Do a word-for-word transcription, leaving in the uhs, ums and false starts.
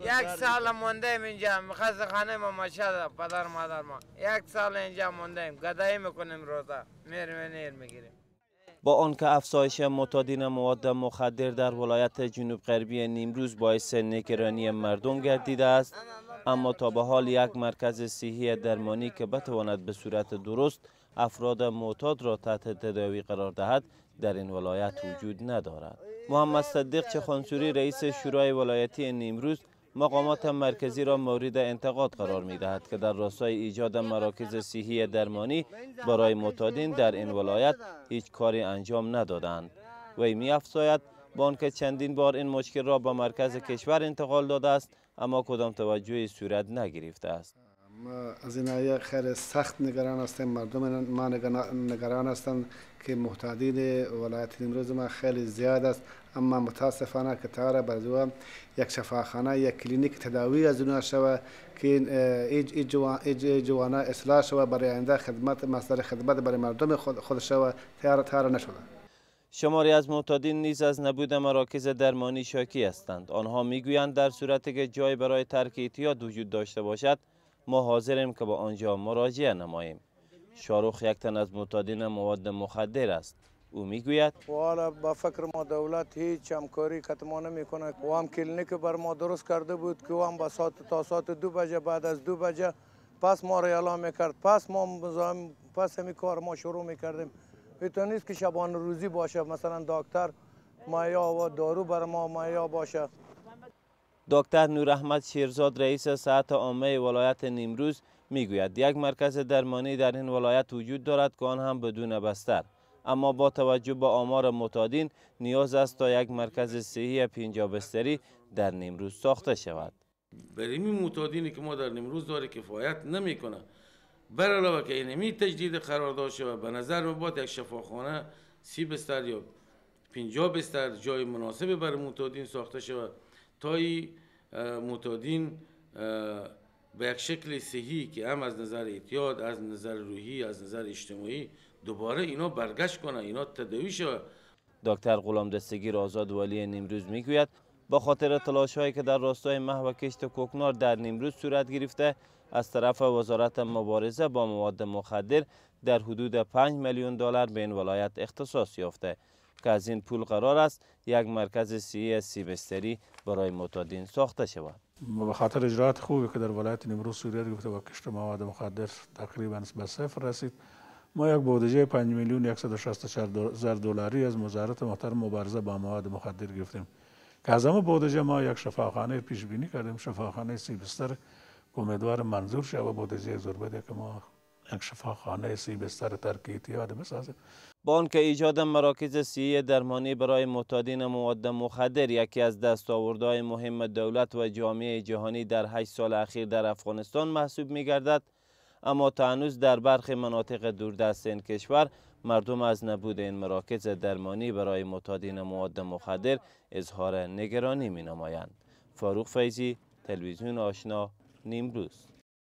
یک سال مونده ایم اینجا، میخواست خانه ما ماشا پدر مادر ما یک سال اینجا مونده ایم، گدایی میکنیم روزا، میریم نیر میگیریم. با آنکه افزایش معتادین مواد مخدر در ولایت جنوب غربی نیمروز باعث نگرانی مردم گردیده است، اما تا به حال یک مرکز صحی درمانی که بتواند به صورت درست افراد معتاد را تحت تداوی قرار دهد در این ولایت وجود ندارد. محمد صدیق چخانسوری رئیس شورای ولایتی نیمروز مقامات مرکزی را مورد انتقاد قرار می دهد که در راستای ایجاد مراکز صحی درمانی برای معتادین در این ولایت هیچ کاری انجام ندادند. وی می افزاید با آنکه چندین بار این مشکل را به مرکز کشور انتقال داده است اما کدام توجهی صورت نگرفته است. ما از این آیه خیلی سخت نگران هستیم، مردم ما نگران هستند که معتادین ولایت نیمروز ما خیلی زیاد است، اما متاسفانه که تا بعضی یک شفاخانه یک کلینیک تداوی از اونها شود که این جوانه اصلاح شود برای آینده خدمت مصدر خدمت برای مردم خود, خود شود تیار تیار نشده. شماری از معتادین نیز از نبود مراکز درمانی شاکی هستند. آنها میگویند در صورتی که جای برای ترک اعتیاد وجود داشته باشد ما حاضریم که با آنجا مراجعه نماییم. شاروخ یک تن از معتادین مواد مخدر است. او میگوید والا با فکر ما دولت هیچ همکاری کت ما نمیکنه. و هم کلینیک بر ما درست کرده بود که هم با ساعت تا ساعت دو بجه بعد از دو بجه پس ما را اعلام میکرد، پس ما مزاحم پس همین کار ما شروع میکردیم. اینطور نیست که شبانه روزی باشه، مثلا دکتر مایا و دارو بر ما مایا باشه. دکتر نور احمد شیرزاد رئیس صحت عامه ولایت نیمروز میگوید یک مرکز درمانی در این ولایت وجود دارد که آن هم بدون بستر، اما با توجه به آمار معتادین نیاز است تا یک مرکز صحی پنجاه بستری در نیمروز ساخته شود. برای این معتادینی که ما در نیمروز داره کفایت نمیکنه. بر علاوه که اینمی تجدید قرارداد شود، به نظر من باید یک شفاخانه سی بستر یا پنجاه بستر جای مناسب برای معتادین ساخته شود تا این معتادین به یک شکل صحی که هم از نظر اعتیاد، از نظر روحی، از نظر اجتماعی دوباره اینا برگشت کنه، اینا تداوی شود. دکتر غلام دستگیر آزاد ولی نیمروز میگوید با خاطر تلاش هایی که در راستای محو کشت کوکنار در نیمروز صورت گرفته از طرف وزارت مبارزه با مواد مخدر در حدود پنج میلیون دلار به این ولایت اختصاص یافته که از این پول قرار است یک مرکز صحی سی بستری برای معتادین ساخته شود. به خاطر اجرات خوبی که در ولایت نیمروز صورت گرفته و کشت مواد مخدر تقریبا به صفر رسید، ما یک بودجه پنج میلیون صد و شصت و چهار هزار دلاری از وزارت محترم مبارزه با مواد مخدر گرفتیم که از همه بودجه ما یک شفاخانه پیش بینی کردیم، شفاخانه سی بستر امیدوار منظور شود. بودجه زور بده که ما یک شفاخانه سی بستر ترک اعتیاد بسازیم. با آنکه ایجاد مراکز صحی درمانی برای معتادین مواد مخدر یکی از دستاوردهای مهم دولت و جامعه جهانی در هشت سال اخیر در افغانستان محسوب می‌گردد، اما تا هنوز در برخی مناطق دوردست این کشور مردم از نبود این مراکز درمانی برای معتادین مواد مخدر اظهار نگرانی می‌نمایند. فاروق فیضی، تلویزیون آشنا، نیمروز.